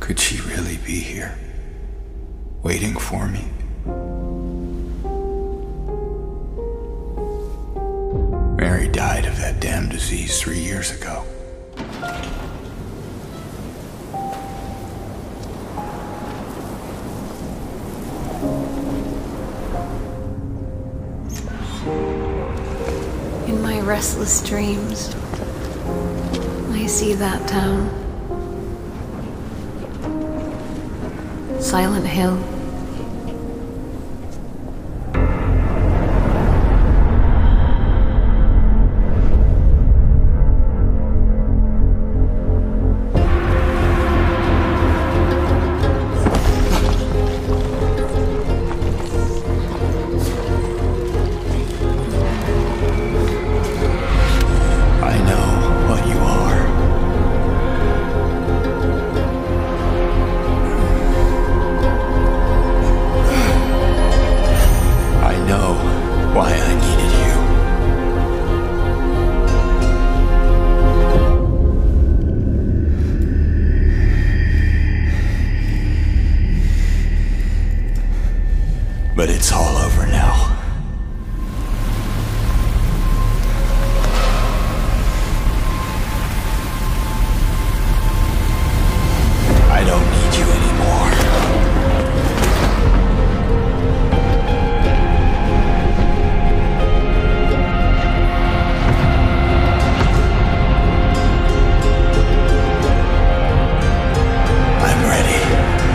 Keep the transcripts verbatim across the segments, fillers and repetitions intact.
Could she really be here, waiting for me? Mary died of that damn disease three years ago. In my restless dreams, I see that town. Silent Hill. But it's all over now. I don't need you anymore. I'm ready.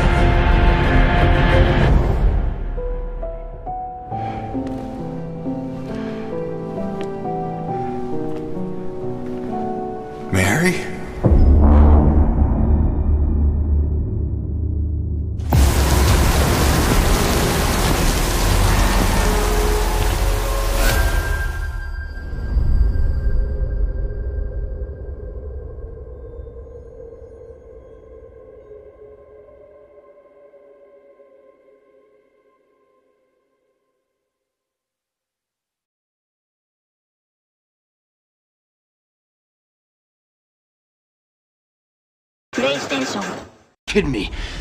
Mary? PlayStation. Kidding me.